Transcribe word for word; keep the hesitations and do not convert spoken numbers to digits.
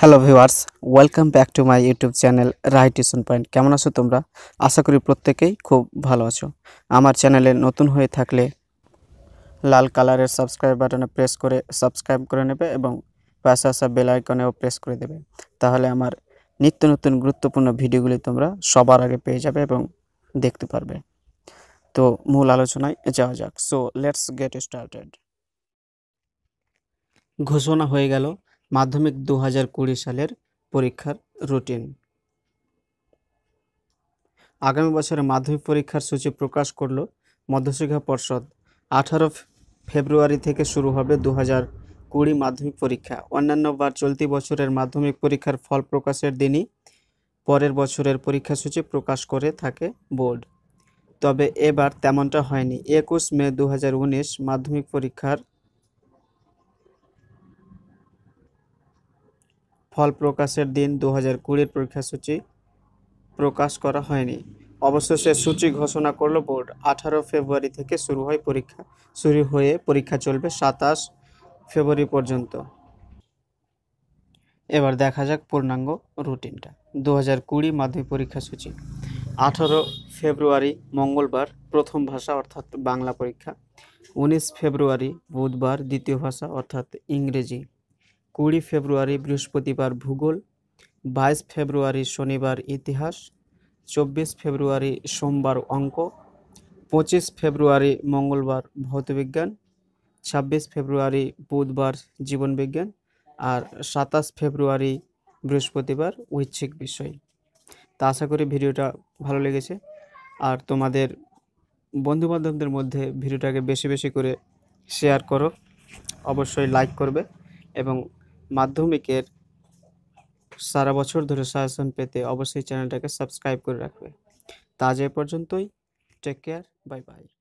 Hello viewers, welcome back to my YouTube channel right tuition point. কেমন আছো তোমরা? আশা করি প্রত্যেকেই খুব ভালো আছো। আমার চ্যানেলে নতুন হয়ে থাকলে লাল কালারের সাবস্ক্রাইব বাটনে প্রেস করে সাবস্ক্রাইব করে নেবে এবং পাশে আসা বেল আইকনেও প্রেস করে দেবে। তাহলে আমার নিত্য নতুন গুরুত্বপূর্ণ ভিডিওগুলি তোমরা সবার আগে পেয়ে যাবে এবং দেখতে পারবে। তো মূল আলোচনায় যাওয়া যাক। So let's get started. ঘোষণা হয়ে গেল মাধ্যমিক দু হাজার কুড়ি সালের পরীক্ষার রুটিন। আগামী বছরের মাধ্যমিক পরীক্ষার সূচি প্রকাশ করল মধ্যশিক্ষা পর্ষদ। আঠারো ফেব্রুয়ারি থেকে শুরু হবে দু হাজার কুড়ি মাধ্যমিক পরীক্ষা। অন্যান্য বার চলতি বছরের মাধ্যমিক পরীক্ষার ফল প্রকাশের দিনই পরের বছরের পরীক্ষাসূচি প্রকাশ করে থাকে বোর্ড। তবে এবার তেমনটা হয়নি। একুশ মে দু হাজার উনিশ মাধ্যমিক পরীক্ষার ফল প্রকাশের দিন দু হাজার কুড়ির পরীক্ষাসূচি প্রকাশ করা হয়নি। অবশেষে সূচি ঘোষণা করল বোর্ড। আঠারো ফেব্রুয়ারি থেকে শুরু হয় পরীক্ষা শুরু হয়ে পরীক্ষা চলবে সাতাশ ফেব্রুয়ারি পর্যন্ত। এবার দেখা যাক পূর্ণাঙ্গ রুটিনটা। দু হাজার কুড়ি মাধ্যমিক পরীক্ষা সূচি। আঠারো ফেব্রুয়ারি মঙ্গলবার প্রথম ভাষা অর্থাৎ বাংলা পরীক্ষা। উনিশ ফেব্রুয়ারি বুধবার দ্বিতীয় ভাষা অর্থাৎ ইংরেজি। কুড়ি ফেব্রুয়ারি বৃহস্পতিবার ভূগোল। বাইশ ফেব্রুয়ারি শনিবার ইতিহাস। চব্বিশ ফেব্রুয়ারি সোমবার অঙ্ক। পঁচিশ ফেব্রুয়ারি মঙ্গলবার ভৌতবিজ্ঞান। ছাব্বিশ ফেব্রুয়ারি বুধবার জীবনবিজ্ঞান। আর সাতাশ ফেব্রুয়ারি বৃহস্পতিবার ঐচ্ছিক বিষয়। তা আশা করি ভিডিওটা ভালো লেগেছে। আর তোমাদের বন্ধুবান্ধবদের মধ্যে ভিডিওটাকে বেশি বেশি করে শেয়ার করো, অবশ্যই লাইক করবে এবং মাধ্যমিকের সারা বছর ধরে সাজেশন পেতে অবশ্যই চ্যানেলটাকে সাবস্ক্রাইব করে রাখবে। তা আজ এ পর্যন্তই। Take care, bye by.